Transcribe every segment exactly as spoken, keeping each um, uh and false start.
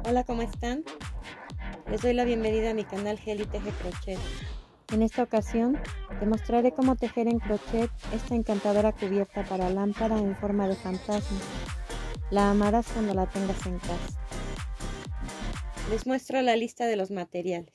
Hola, ¿cómo están? Les doy la bienvenida a mi canal Geli Teje Crochet. En esta ocasión te mostraré cómo tejer en crochet esta encantadora cubierta para lámpara en forma de fantasma. La amarás cuando la tengas en casa. Les muestro la lista de los materiales.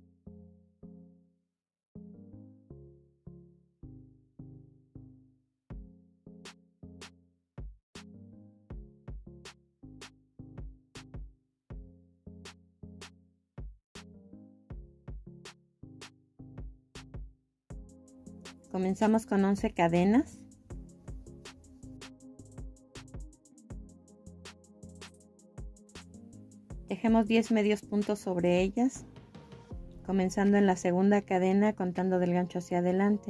Comenzamos con once cadenas. Tejemos diez medios puntos sobre ellas, comenzando en la segunda cadena contando del gancho hacia adelante.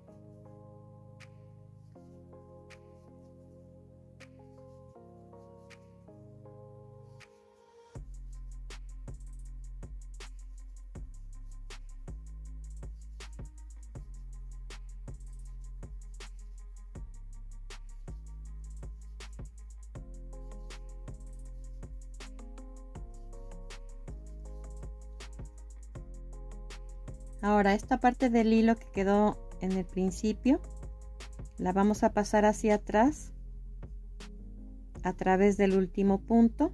Ahora esta parte del hilo que quedó en el principio la vamos a pasar hacia atrás a través del último punto.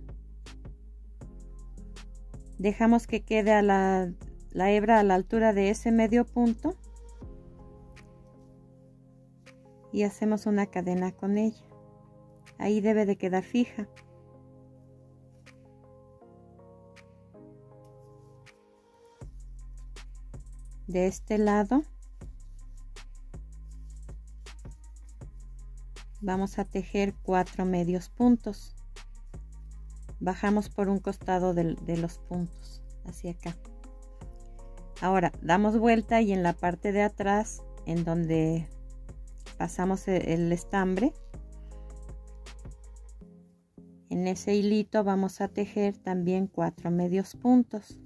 Dejamos que quede a la, la hebra a la altura de ese medio punto y hacemos una cadena con ella. Ahí debe de quedar fija. De este lado vamos a tejer cuatro medios puntos. Bajamos por un costado de, de los puntos hacia acá. Ahora damos vuelta y en la parte de atrás, en donde pasamos el, el estambre, en ese hilito vamos a tejer también cuatro medios puntos.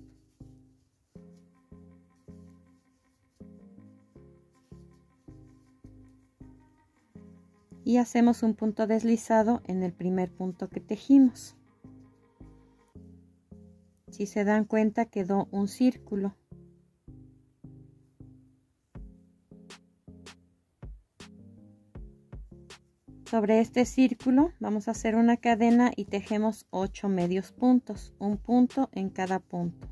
Y hacemos un punto deslizado en el primer punto que tejimos. Si se dan cuenta, quedó un círculo. Sobre este círculo vamos a hacer una cadena y tejemos ocho medios puntos, un punto en cada punto.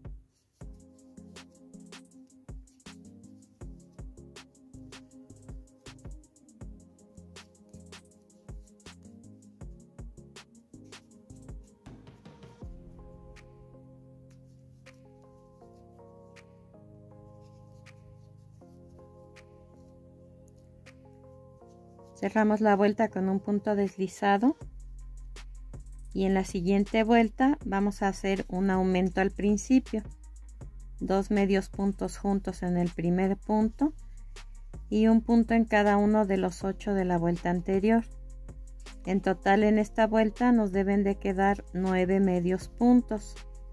Cerramos la vuelta con un punto deslizado y en la siguiente vuelta vamos a hacer un aumento al principio, dos medios puntos juntos en el primer punto y un punto en cada uno de los ocho de la vuelta anterior. En total en esta vuelta nos deben de quedar nueve medios puntos.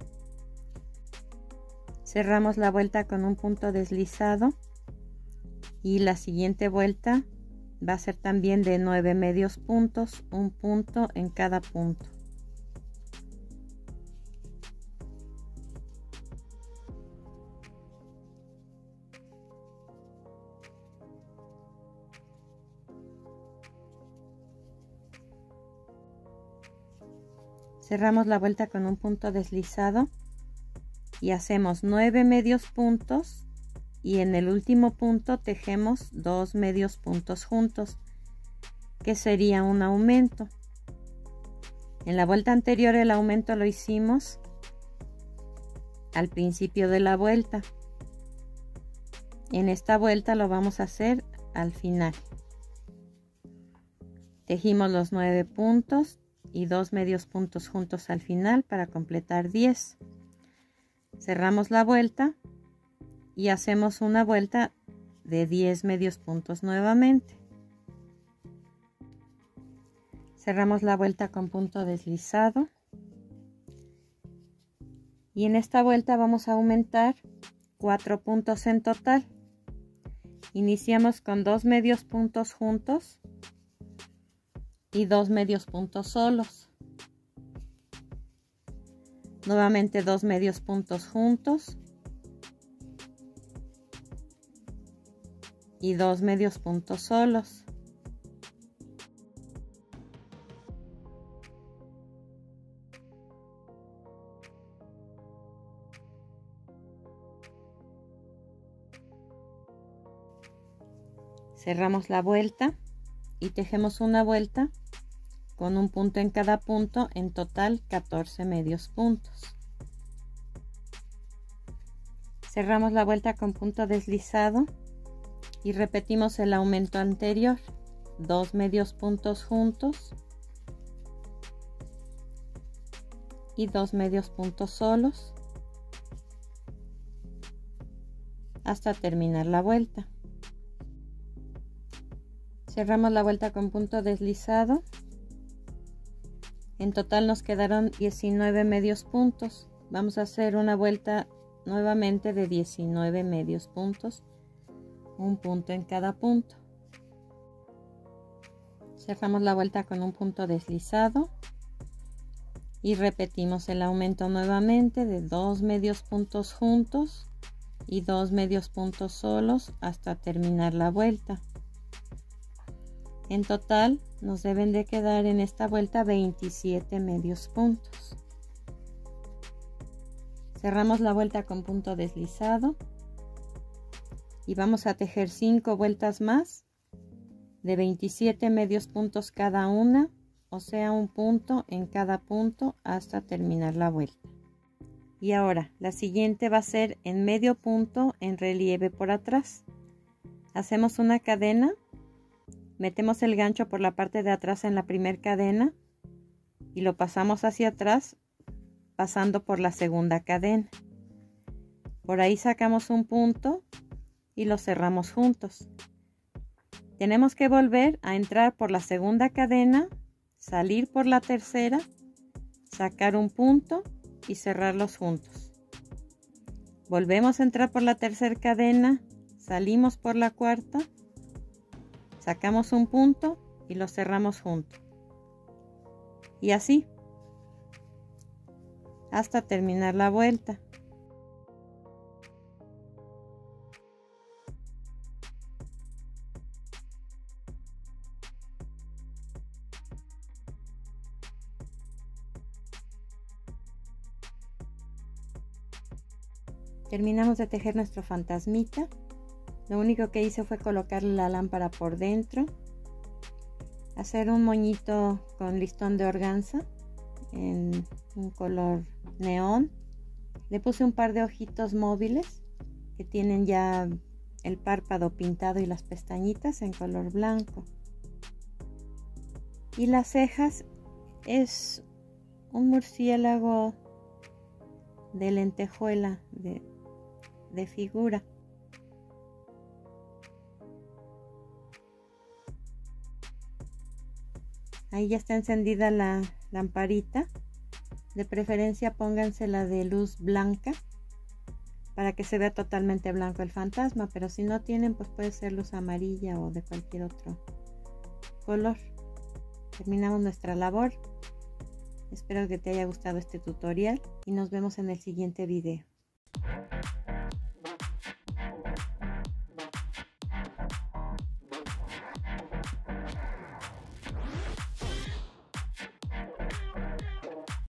Cerramos la vuelta con un punto deslizado y la siguiente vuelta va a ser también de nueve medios puntos, un punto en cada punto. Cerramos la vuelta con un punto deslizado y hacemos nueve medios puntos. Y en el último punto tejemos dos medios puntos juntos, que sería un aumento. En la vuelta anterior el aumento lo hicimos al principio de la vuelta. En esta vuelta lo vamos a hacer al final. Tejimos los nueve puntos y dos medios puntos juntos al final para completar diez. Cerramos la vuelta y hacemos una vuelta de diez medios puntos nuevamente. Cerramos la vuelta con punto deslizado y en esta vuelta vamos a aumentar cuatro puntos en total. Iniciamos con dos medios puntos juntos y dos medios puntos solos. Nuevamente dos medios puntos juntos y dos medios puntos solos. Cerramos la vuelta y tejemos una vuelta con un punto en cada punto, en total catorce medios puntos. Cerramos la vuelta con punto deslizado y repetimos el aumento anterior, dos medios puntos juntos y dos medios puntos solos hasta terminar la vuelta. Cerramos la vuelta con punto deslizado. En total nos quedaron diecinueve medios puntos. Vamos a hacer una vuelta nuevamente de diecinueve medios puntos, un punto en cada punto. Cerramos la vuelta con un punto deslizado y repetimos el aumento nuevamente de dos medios puntos juntos y dos medios puntos solos hasta terminar la vuelta. En total nos deben de quedar en esta vuelta veintisiete medios puntos. Cerramos la vuelta con punto deslizado y vamos a tejer cinco vueltas más de veintisiete medios puntos cada una, o sea, un punto en cada punto hasta terminar la vuelta. Y ahora la siguiente va a ser en medio punto en relieve por atrás. Hacemos una cadena. Metemos el gancho por la parte de atrás en la primera cadena y lo pasamos hacia atrás pasando por la segunda cadena. Por ahí sacamos un punto y lo cerramos juntos. Tenemos que volver a entrar por la segunda cadena, salir por la tercera, sacar un punto y cerrarlos juntos. Volvemos a entrar por la tercera cadena, salimos por la cuarta, sacamos un punto y lo cerramos juntos. Y así hasta terminar la vuelta. Terminamos de tejer nuestro fantasmita. Lo único que hice fue colocarle la lámpara por dentro, hacer un moñito con listón de organza en un color neón. Le puse un par de ojitos móviles que tienen ya el párpado pintado y las pestañitas en color blanco. Y las cejas es un murciélago de lentejuela de, de figura. Ahí ya está encendida la lamparita. De preferencia póngansela de luz blanca para que se vea totalmente blanco el fantasma, pero si no tienen, pues puede ser luz amarilla o de cualquier otro color. Terminamos nuestra labor. Espero que te haya gustado este tutorial y nos vemos en el siguiente video.